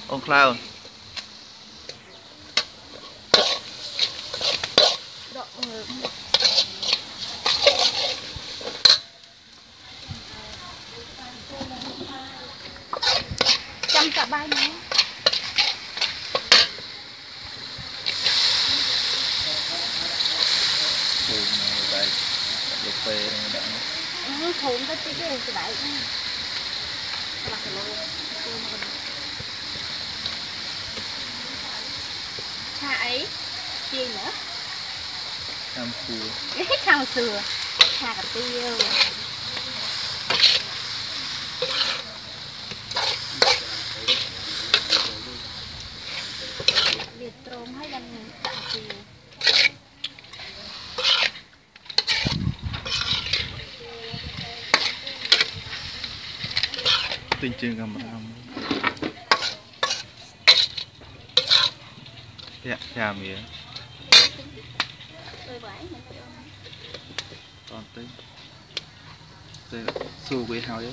ông cloud chăm cả bài nữa thốn cái đấy cha ấy chi nữa tham phù thằng sừa cha cả tiêu Việt trôm hay đằng đằng chiều tình trường cầm dạ chà mía còn tính đây là xù với hào đấy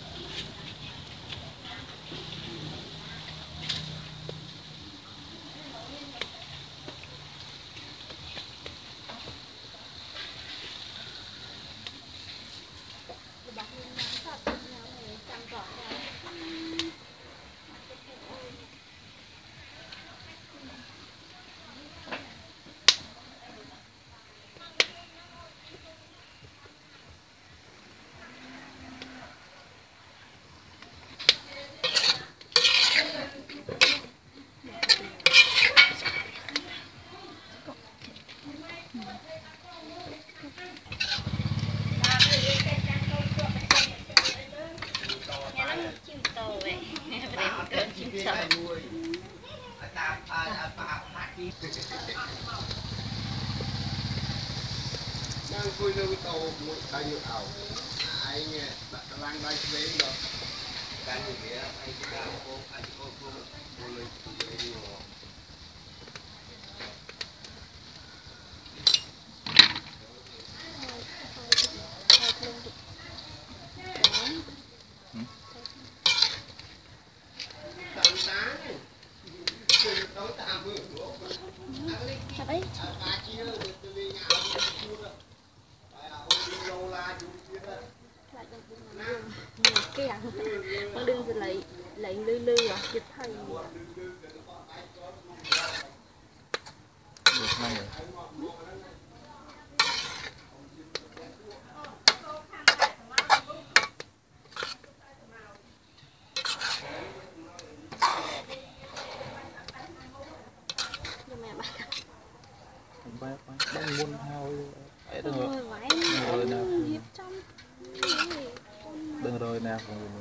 đang vui nơi tàu một tay nhiều ảo ai nghe đặt lang đây về đó đang như thế anh cô lên đi con đừng rồi lấy lư lư à chụp thầy được ngay rồi đang muôn hao ấy đừng rồi nào đừng rồi nào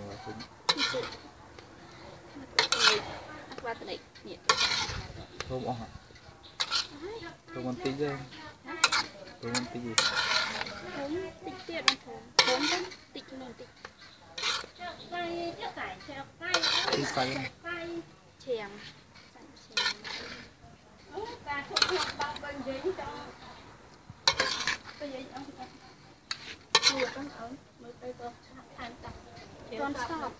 không hả không ăn tí ra không ăn tí gì không tích tiết không tích mình tích tí say này chèm con sọt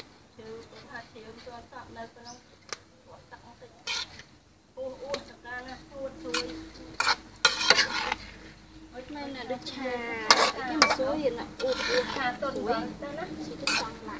nên là được trà cái một số hiện là trà tuần cuối chỉ được còn lại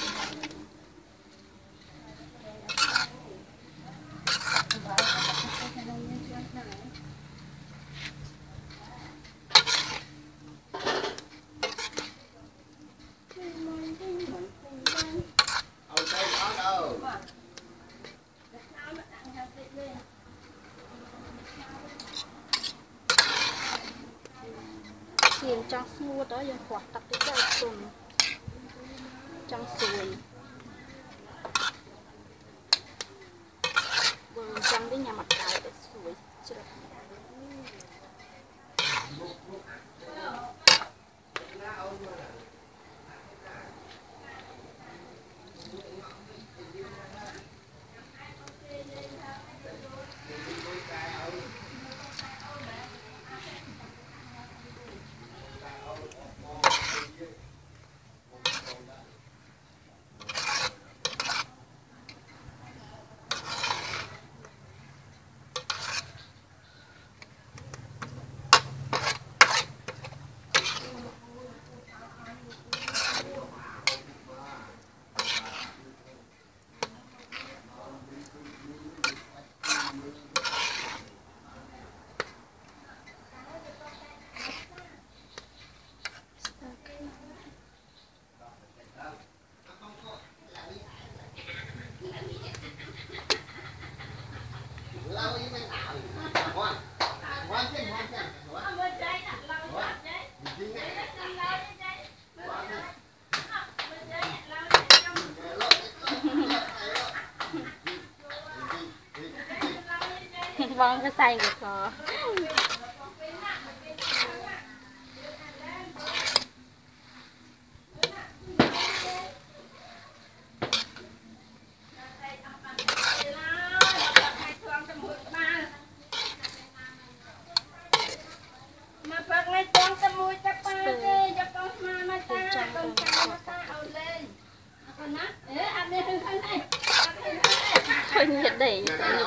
trong mua đó dân khoa tập cái tuần trong sùi trong cái nhà mặt cái sùi bong cái xay của cò thôi nhiệt đẩy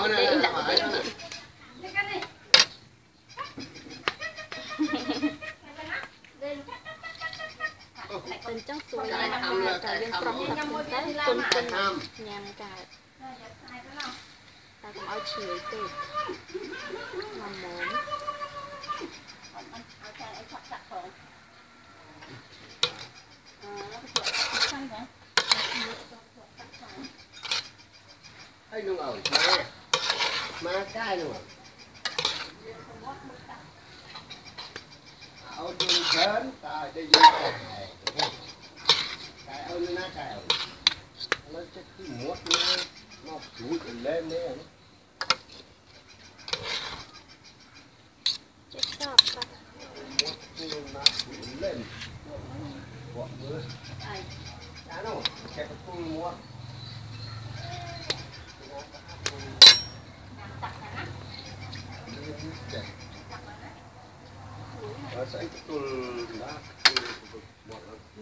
tên trong suối này là cả dân trong thật tế tuần nhằm cả ta cũng áo chiều từ mầm mốn ai luôn ở mà cái luôn ở trên lớn ta đây cái ơi nó cái nó chết cứ muốt nó chui lên đấy chết sọp muốt nó chui lên bọn nữa đã đâu cái con muốt saya betul lah buat aku.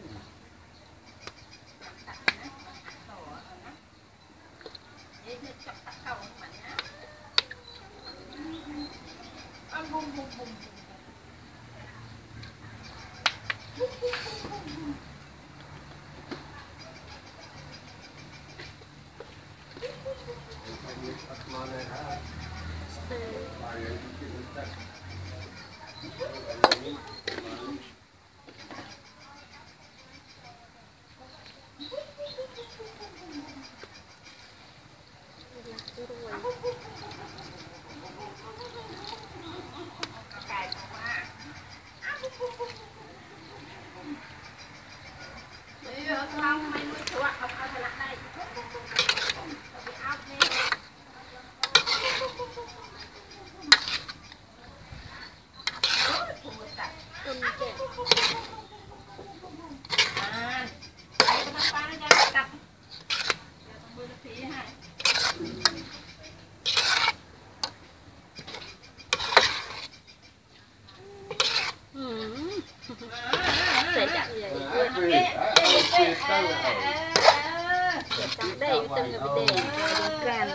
đây từng người để càn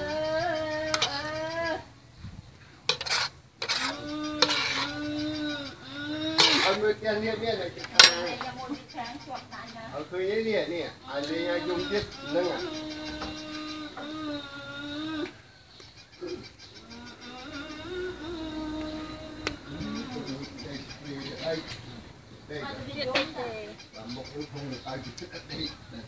người tiền nè là ở khơi nè anh đi dùng tiếp nâng à đây một cái không được ai chịu thích đi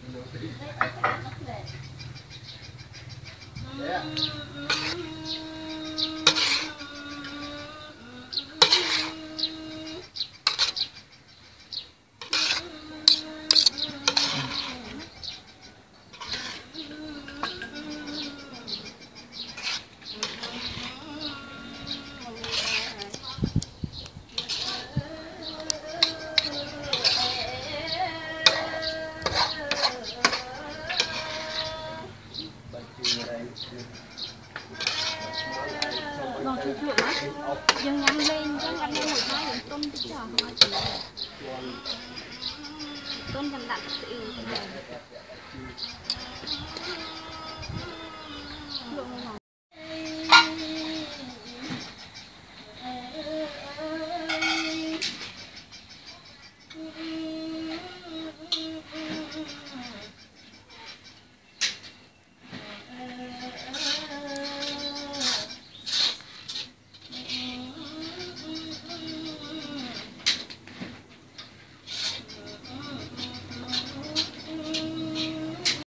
dừng nhắm lên cho ăn một hai lần tôm tí trò không ai chỉ tôm chầm đặn tự